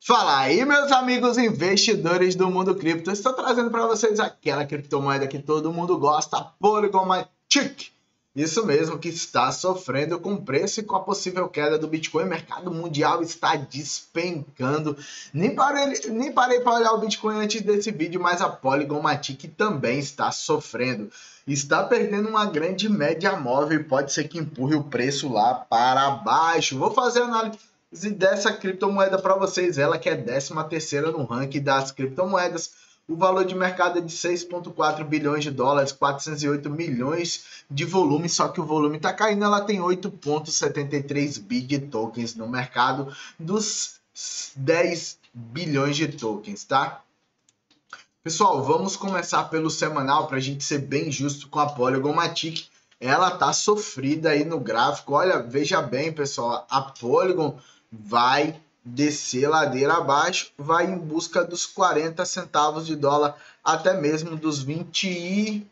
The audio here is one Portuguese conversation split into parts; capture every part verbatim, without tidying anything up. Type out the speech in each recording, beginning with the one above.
Fala aí, meus amigos investidores do mundo cripto. Estou trazendo para vocês aquela criptomoeda que todo mundo gosta, a Polygon Matic. Isso mesmo, que está sofrendo com o preço e com a possível queda do Bitcoin. O mercado mundial está despencando. Nem parei, nem parei para olhar o Bitcoin antes desse vídeo, mas a Polygon Matic também está sofrendo. Está perdendo uma grande média móvel e pode ser que empurre o preço lá para baixo. Vou fazer a análise dessa criptomoeda para vocês, ela que é décima terceira no ranking das criptomoedas. O valor de mercado é de seis vírgula quatro bilhões de dólares, quatrocentos e oito milhões de volume, só que o volume está caindo. Ela tem oito vírgula setenta e três bi de tokens no mercado dos dez bilhões de tokens, tá? Pessoal, vamos começar pelo semanal para a gente ser bem justo com a Polygon Matic. Ela tá sofrida aí no gráfico. Olha, veja bem, pessoal, a Polygon vai descer ladeira abaixo, vai em busca dos quarenta centavos de dólar, até mesmo dos vinte e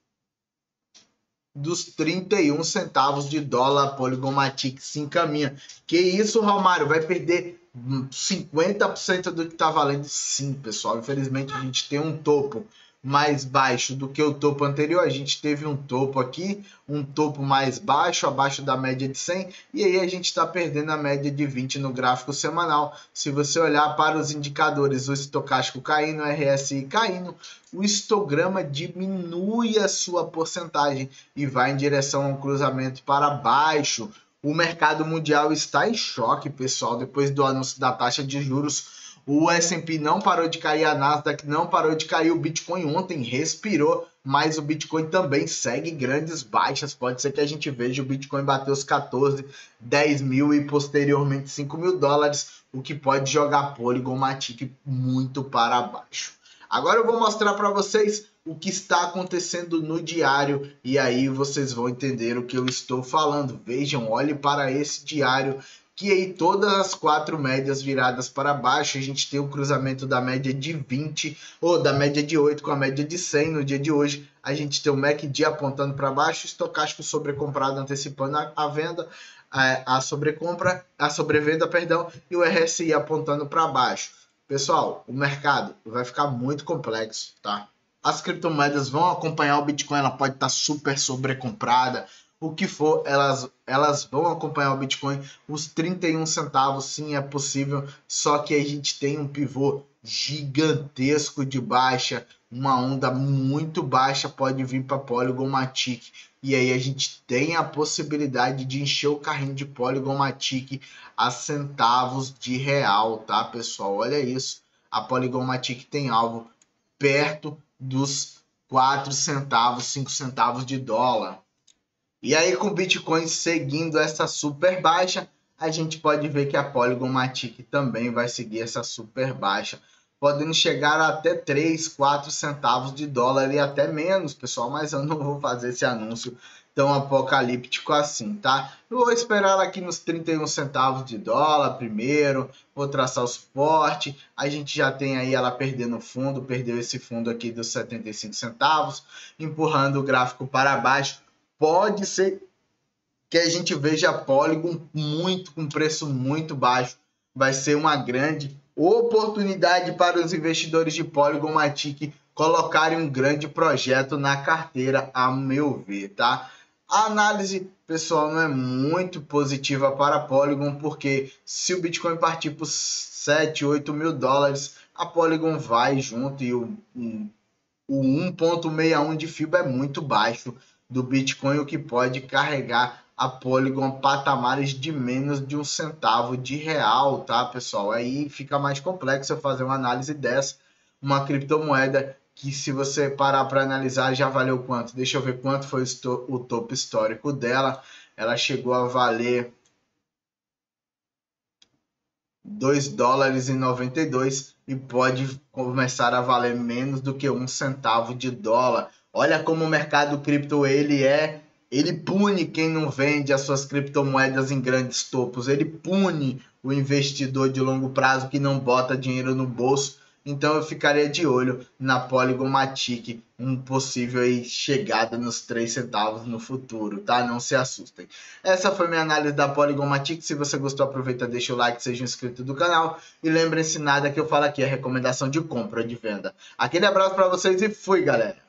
dos trinta e um centavos de dólar. A Polygon Matic se encaminha. Que isso, Romário, vai perder cinquenta por cento do que tá valendo? Sim, pessoal, infelizmente a gente tem um topo mais baixo do que o topo anterior. A gente teve um topo aqui, um topo mais baixo, abaixo da média de cem, e aí a gente está perdendo a média de vinte no gráfico semanal. Se você olhar para os indicadores, o estocástico caindo, o R S I caindo, o histograma diminui a sua porcentagem e vai em direção a um cruzamento para baixo. O mercado mundial está em choque, pessoal, depois do anúncio da taxa de juros. O S and P não parou de cair, a Nasdaq não parou de cair, o Bitcoin ontem respirou, mas o Bitcoin também segue grandes baixas. Pode ser que a gente veja o Bitcoin bater os quatorze, dez mil e posteriormente cinco mil dólares, o que pode jogar a Polygon Matic muito para baixo. Agora eu vou mostrar para vocês o que está acontecendo no diário e aí vocês vão entender o que eu estou falando. Vejam, olhe para esse diário, que aí todas as quatro médias viradas para baixo. A gente tem o cruzamento da média de vinte, ou da média de oito com a média de cem no dia de hoje. A gente tem o M A C D apontando para baixo, o estocástico sobrecomprado antecipando a, a venda, a, a sobrecompra, a sobrevenda, perdão, e o R S I apontando para baixo. Pessoal, o mercado vai ficar muito complexo, tá? As criptomoedas vão acompanhar o Bitcoin, ela pode estar super sobrecomprada, o que for, elas, elas vão acompanhar o Bitcoin. Os trinta e um centavos, sim, é possível, só que a gente tem um pivô gigantesco de baixa, uma onda muito baixa pode vir para Polygon Matic, e aí a gente tem a possibilidade de encher o carrinho de Polygon Matic a centavos de real, tá, pessoal? Olha isso, a Polygon Matic tem alvo perto dos quatro centavos, cinco centavos de dólar. E aí, com o Bitcoin seguindo essa super baixa, a gente pode ver que a Polygon Matic também vai seguir essa super baixa, podendo chegar até três, quatro centavos de dólar e até menos, pessoal, mas eu não vou fazer esse anúncio tão apocalíptico assim, tá? Eu vou esperar aqui nos trinta e um centavos de dólar primeiro, vou traçar o suporte. A gente já tem aí ela perdendo fundo, perdeu esse fundo aqui dos setenta e cinco centavos, empurrando o gráfico para baixo. Pode ser que a gente veja a Polygon muito, com preço muito baixo. Vai ser uma grande oportunidade para os investidores de Polygon Matic colocarem um grande projeto na carteira, a meu ver, tá? A análise, pessoal, não é muito positiva para a Polygon, porque se o Bitcoin partir por sete, oito mil dólares, a Polygon vai junto, e o, o um vírgula sessenta e um de F I B A é muito baixo do Bitcoin, o que pode carregar a Polygon a patamares de menos de um centavo de real, tá, pessoal? Aí fica mais complexo eu fazer uma análise dessa, uma criptomoeda que, se você parar para analisar, já valeu quanto? Deixa eu ver quanto foi o topo histórico dela. Ela chegou a valer dois dólares e noventa e dois e pode começar a valer menos do que um centavo de dólar. Olha como o mercado cripto ele é, ele pune quem não vende as suas criptomoedas em grandes topos, ele pune o investidor de longo prazo que não bota dinheiro no bolso Então eu ficaria de olho na Polygon Matic, um possível aí chegada nos três centavos no futuro, tá? Não se assustem. Essa foi minha análise da Polygon Matic. Se você gostou, aproveita, deixa o like, seja um inscrito do canal. E lembrem-se, nada que eu falo aqui é recomendação de compra ou de venda. Aquele abraço para vocês e fui, galera!